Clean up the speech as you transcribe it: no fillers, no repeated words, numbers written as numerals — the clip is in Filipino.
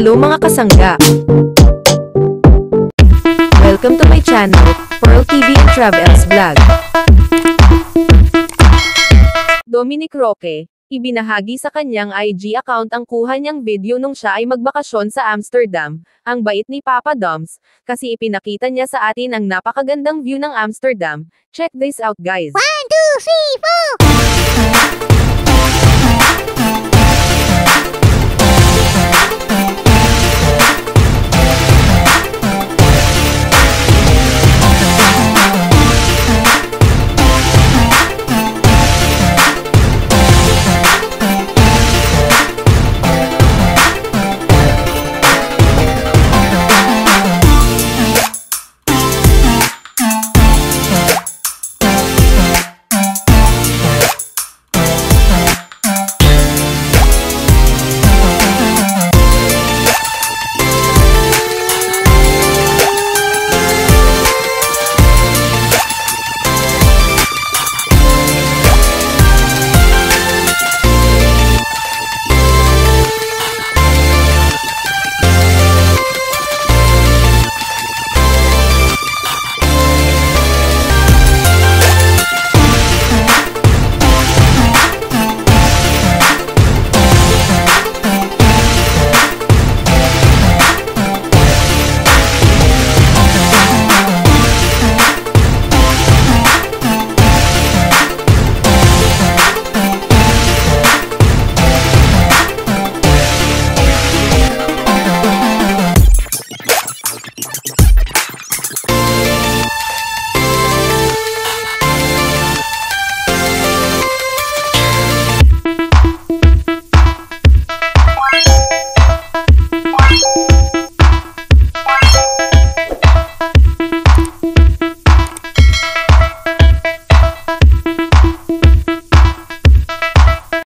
Hello mga kasangga! Welcome to my channel, Pearl TV and Travels Vlog. Dominic Roque, ibinahagi sa kanyang IG account ang kuha niyang video nung siya ay magbakasyon sa Amsterdam. Ang bait ni Papa Doms, kasi ipinakita niya sa atin ang napakagandang view ng Amsterdam. Check this out guys. 1, 2, 3, 4!